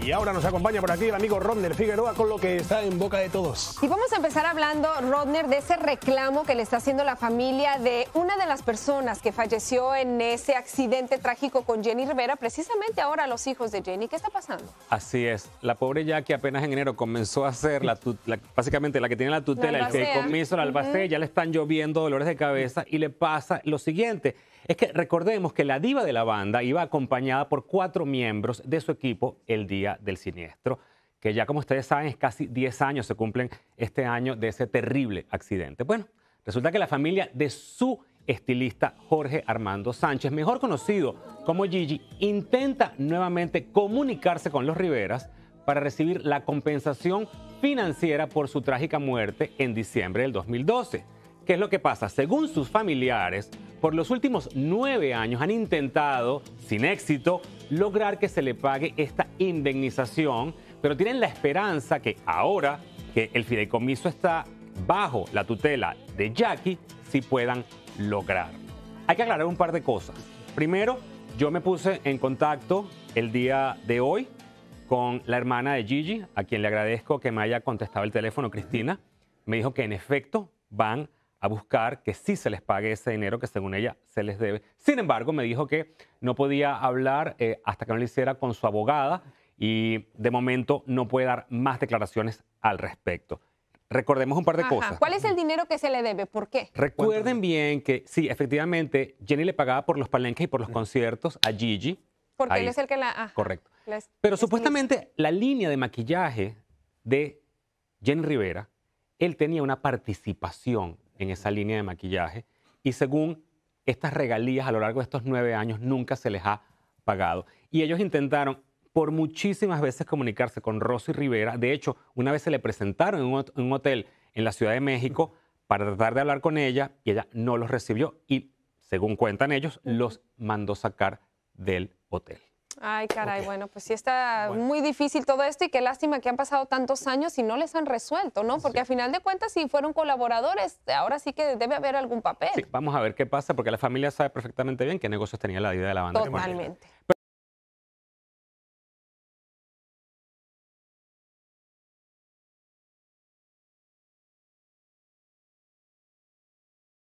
Y ahora nos acompaña por aquí el amigo Rodner Figueroa con lo que está en boca de todos. Y vamos a empezar hablando, Rodner, de ese reclamo que le está haciendo la familia de una de las personas que falleció en ese accidente trágico con Jenny Rivera, precisamente ahora los hijos de Jenny. ¿Qué está pasando? Así es. La pobre Jackie apenas en enero comenzó a ser básicamente la que tiene la tutela, el que comienzo la albacea, ya le están lloviendo dolores de cabeza y le pasa lo siguiente. Es que recordemos que la diva de la banda iba acompañada por 4 miembros de su equipo el día del siniestro, que ya como ustedes saben es casi 10 años, se cumplen este año de ese terrible accidente. Bueno, resulta que la familia de su estilista Jorge Armando Sánchez, mejor conocido como Gigi, intenta nuevamente comunicarse con los Riveras para recibir la compensación financiera por su trágica muerte en diciembre del 2012. ¿Qué es lo que pasa? Según sus familiares, por los últimos 9 años han intentado, sin éxito, lograr que se le pague esta indemnización, pero tienen la esperanza que ahora que el fideicomiso está bajo la tutela de Jackie, sí puedan lograr. Hay que aclarar un par de cosas. Primero, yo me puse en contacto el día de hoy con la hermana de Gigi, a quien le agradezco que me haya contestado el teléfono, Cristina. Me dijo que en efecto van a buscar que sí se les pague ese dinero que según ella se les debe. Sin embargo, me dijo que no podía hablar hasta que no lo hiciera con su abogada y de momento no puede dar más declaraciones al respecto. Recordemos un par de cosas. ¿Cuál es el dinero que se le debe? ¿Por qué? Recuerden bien que sí, efectivamente, Jenny le pagaba por los palenques y por los conciertos a Gigi. Porque él es el que la... Correcto. Pero supuestamente la línea de maquillaje de Jenny Rivera, él tenía una participación en esa línea de maquillaje y según estas regalías a lo largo de estos 9 años nunca se les ha pagado. Y ellos intentaron por muchísimas veces comunicarse con Rosy Rivera. De hecho, una vez se le presentaron en un hotel en la Ciudad de México para tratar de hablar con ella y ella no los recibió y, según cuentan ellos, los mandó sacar del hotel. Ay, caray, bueno, pues sí está muy difícil todo esto y qué lástima que han pasado tantos años y no les han resuelto, ¿no? Porque a final de cuentas, si fueron colaboradores, ahora sí que debe haber algún papel. Sí, vamos a ver qué pasa, porque la familia sabe perfectamente bien qué negocios tenía la vida de la banda. Totalmente.